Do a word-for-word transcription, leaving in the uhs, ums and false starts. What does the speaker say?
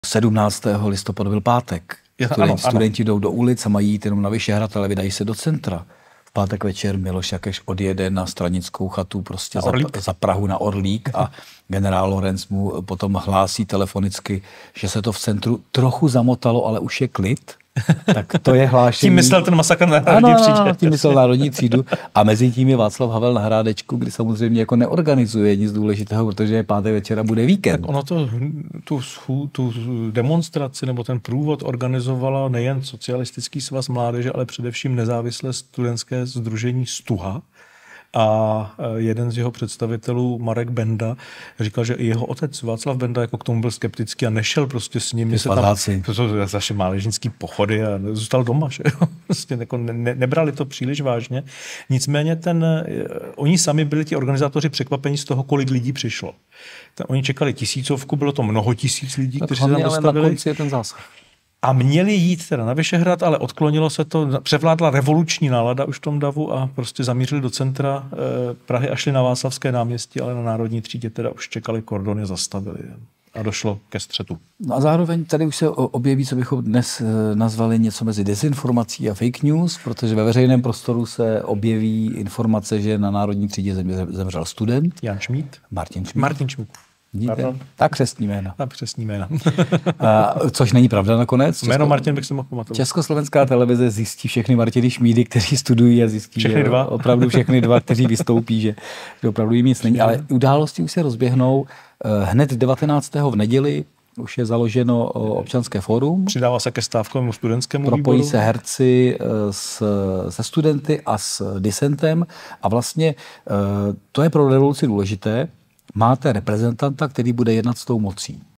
sedmnáctého listopadu byl pátek. Studenti, ano, studenti ano. jdou do ulic a mají jít jenom na Vyšehrad, ale vydají se do centra. V pátek večer Miloš Jakeš odjede na stranickou chatu prostě za, za Prahu na Orlík a generál Lorenc mu potom hlásí telefonicky, že se to v centru trochu zamotalo, ale už je klid. Tak to je hlášení. Tím myslel ten masakr na národní třídě. Ano, tím myslel národní třídu. A mezi tím je Václav Havel na Hrádečku, kdy samozřejmě jako neorganizuje nic důležitého, protože je pátek večer a bude víkend. Tak ono to, tu, tu demonstraci nebo ten průvod organizovala nejen Socialistický svaz mládeže, ale především nezávislé studentské sdružení Stuha. A jeden z jeho představitelů, Marek Benda, říkal, že i jeho otec Václav Benda jako k tomu byl skeptický a nešel prostě s ním. Se tam, to jsou naše mládežnické pochody a zůstal doma. Že? Prostě jako ne, nebrali to příliš vážně. Nicméně ten, oni sami byli ti organizátoři překvapení z toho, kolik lidí přišlo. Ten, oni čekali tisícovku, bylo to mnoho tisíc lidí, tak kteří se tam dostavili. Ale na konci je ten zásah. A měli jít teda na Vyšehrad, ale odklonilo se to, převládla revoluční nálada už v tom davu a prostě zamířili do centra eh, Prahy a šli na Václavské náměstí, ale na Národní třídě teda už čekali kordony, zastavili a došlo ke střetu. No a zároveň tady už se objeví, co bychom dnes nazvali něco mezi dezinformací a fake news, protože ve veřejném prostoru se objeví informace, že na Národní třídě zemřel student. Jan Šmíd. Martin Šmíd. Martin Šmíd. Vidíte? Tak křestní jména. Tak křestní jména. A, což není pravda nakonec. Česko... Jméno Martin bych si mohl pamatovat. Československá televize zjistí všechny Martiny Šmídy, kteří studují a zjistí, všechny dva. opravdu všechny dva, kteří vystoupí, že, že opravdu jim nic není. Ale události už se rozběhnou. Hned devatenáctého v neděli už je založeno občanské fórum. Přidává se ke stávkovému studentskému Propojí výboru. se herci s, se studenty a s disentem. A vlastně to je pro revoluci důležité. Máte reprezentanta, který bude jednat s tou mocí.